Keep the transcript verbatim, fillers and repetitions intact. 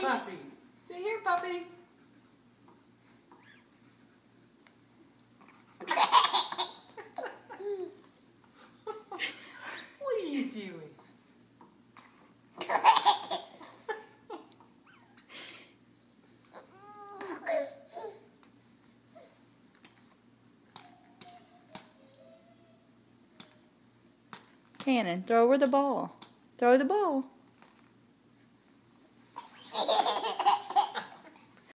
puppy. Say here, puppy. What are you doing? Cannon, throw her the ball. Throw the ball.